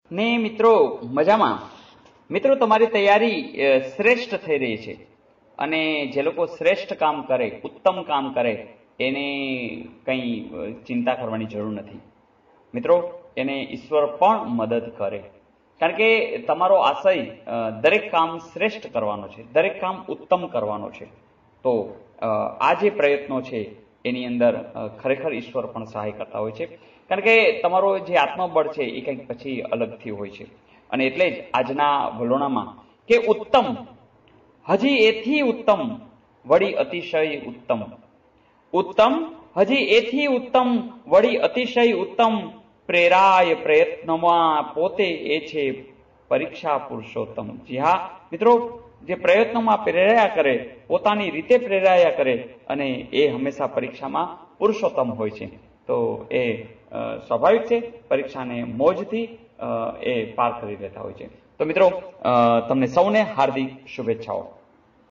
ને મિત્રો મજામાં? મિત્રો તમારી તૈયારી શ્રેષ્ઠ થઈ રહી છે અને જે લોકો શ્રેષ્ઠ કામ કરે, ઉત્તમ કામ કરે એને કંઈ ચિંતા કરવાની જરૂર નથી. મિત્રો એને ઈશ્વર પણ મદદ કરે, કારણ કે તમારો આશય દરેક કામ શ્રેષ્ઠ કરવાનો છે, દરેક કામ ઉત્તમ કરવાનો છે. તો આ જે પ્રયત્નો છે એની અંદર ખરેખર ઈશ્વર પણ સહાય કરતા હોય છે, કારણ કે તમારો જે આત્મબળ છે એ કંઈક પછી અલગથી હોય છે. અને એટલે જ આજના વલોણામાં કે ઉત્તમ, હજી એથી ઉત્તમ, વળી અતિશય ઉત્તમ. ઉત્તમ, હજી એથી ઉત્તમ, વળી અતિશય ઉત્તમ. પ્રેરાય પ્રયત્નમાં પોતે એ છે પરીક્ષા પુરુષોત્તમ. જી હા મિત્રો, જે પ્રયત્નોમાં પ્રેરાયા કરે, પોતાની રીતે પ્રેરાયા કરે, અને એ હંમેશા પરીક્ષામાં પુરુષોત્તમ હોય છે. તો એ સ્વાભાવિક છે, પરીક્ષાને મોજથી એ પાર કરી લેતા હોય છે. તો મિત્રો તમને સૌને હાર્દિક શુભેચ્છાઓ.